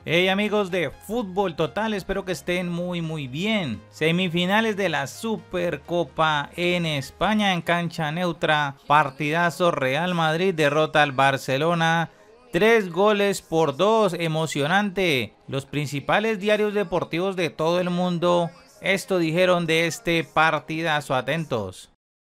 Hey amigos de Fútbol Total, espero que estén muy bien. Semifinales de la Supercopa en España en cancha neutra. Partidazo. Real Madrid derrota al Barcelona 3-2, emocionante. Los principales diarios deportivos de todo el mundo esto dijeron de este partidazo, atentos.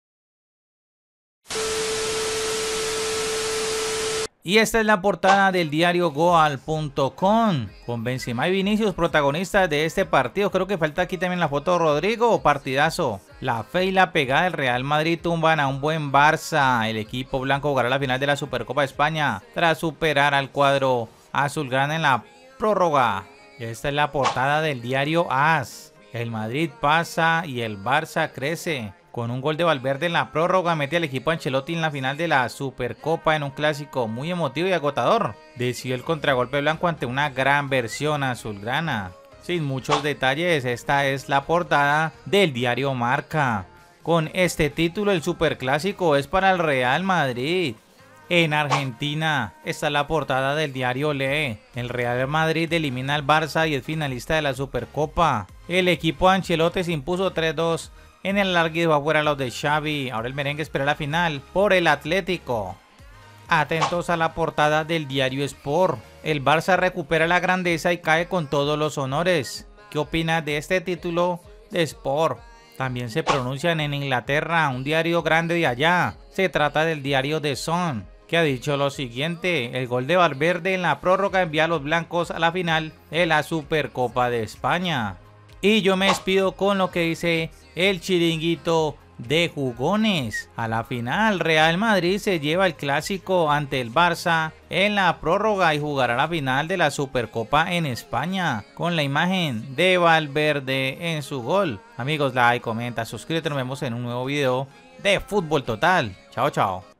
Y esta es la portada del diario Goal.com, con Benzema y Vinicius protagonistas de este partido. Creo que falta aquí también la foto de Rodrigo. Partidazo. La fe y la pegada del Real Madrid tumban a un buen Barça. El equipo blanco jugará la final de la Supercopa de España tras superar al cuadro azulgrana en la prórroga. Esta es la portada del diario AS. El Madrid pasa y el Barça crece. Con un gol de Valverde en la prórroga, mete al equipo Ancelotti en la final de la Supercopa en un clásico muy emotivo y agotador. Decidió el contragolpe blanco ante una gran versión azulgrana. Sin muchos detalles, esta es la portada del diario Marca. Con este título, el Superclásico es para el Real Madrid. En Argentina, esta es la portada del diario Le. El Real Madrid elimina al Barça y es finalista de la Supercopa. El equipo Ancelotti se impuso 3-2. En el alargue afuera los de Xavi. Ahora el merengue espera la final por el Atlético. Atentos a la portada del diario Sport. El Barça recupera la grandeza y cae con todos los honores. ¿Qué opinas de este título de Sport? También se pronuncian en Inglaterra, un diario grande de allá. Se trata del diario The Sun, que ha dicho lo siguiente: el gol de Valverde en la prórroga envía a los blancos a la final de la Supercopa de España. Y yo me despido con lo que dice el chiringuito de jugones. A la final, Real Madrid se lleva el clásico ante el Barça en la prórroga y jugará la final de la Supercopa en España con la imagen de Valverde en su gol. Amigos, like, comenta, suscríbete, nos vemos en un nuevo video de Fútbol Total. Chao, chao.